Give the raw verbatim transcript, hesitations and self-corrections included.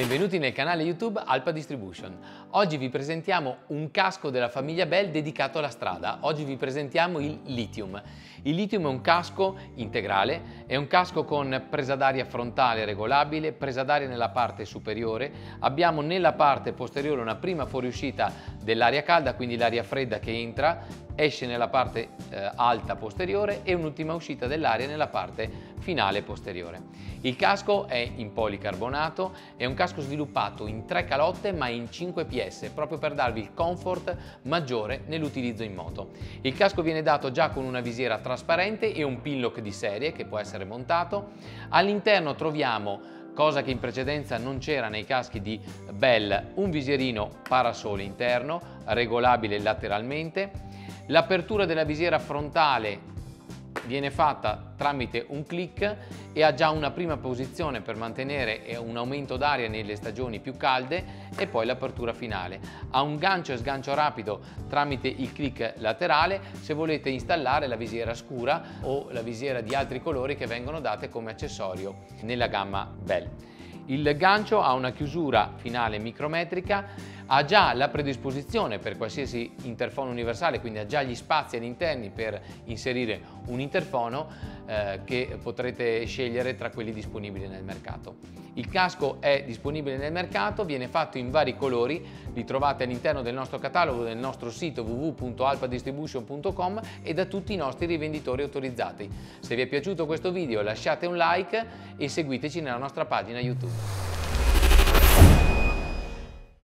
Benvenuti nel canale YouTube Alpa Distribution. Oggi vi presentiamo un casco della famiglia Bell dedicato alla strada. Oggi vi presentiamo il Lithium. Il Lithium è un casco integrale, è un casco con presa d'aria frontale regolabile, presa d'aria nella parte superiore. Abbiamo nella parte posteriore una prima fuoriuscita dell'aria calda, quindi l'aria fredda che entra, esce nella parte eh, alta posteriore, e un'ultima uscita dell'aria nella parte finale posteriore. Il casco è in policarbonato, è un casco sviluppato in tre calotte ma in cinque P S, proprio per darvi il comfort maggiore nell'utilizzo in moto. Il casco viene dato già con una visiera trasparente e un pinlock di serie che può essere montato. All'interno troviamo, cosa che in precedenza non c'era nei caschi di Bell, un visierino parasole interno, regolabile lateralmente. L'apertura della visiera frontale viene fatta tramite un click e ha già una prima posizione per mantenere un aumento d'aria nelle stagioni più calde, e poi l'apertura finale. Ha un gancio e sgancio rapido tramite il click laterale se volete installare la visiera scura o la visiera di altri colori che vengono date come accessorio nella gamma Bell. Il gancio ha una chiusura finale micrometrica, ha già la predisposizione per qualsiasi interfono universale, quindi ha già gli spazi all'interno per inserire un interfono eh, che potrete scegliere tra quelli disponibili nel mercato. Il casco è disponibile nel mercato, viene fatto in vari colori, li trovate all'interno del nostro catalogo del nostro sito w w w punto alpa distribution punto com e da tutti i nostri rivenditori autorizzati. Se vi è piaciuto questo video lasciate un like e seguiteci nella nostra pagina YouTube.